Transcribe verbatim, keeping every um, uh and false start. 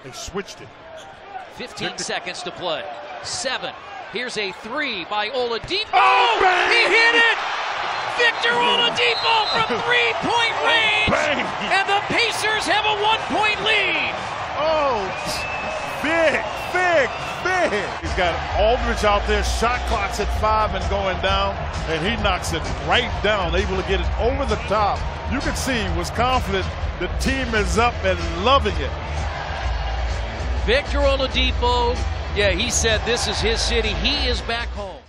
They switched it. fifteen seconds to play. Seven. Here's a three by Oladipo. Oh, bang! He hit it! Victor Oladipo from three-point range! Bang! And the Pacers have a one-point lead! Oh, big, big, big. He's got Aldridge out there. Shot clock's at five and going down, and he knocks it right down, able to get it over the top. You can see he was confident. The team is up and loving it. Victor Oladipo, yeah, he said this is his city. He is back home.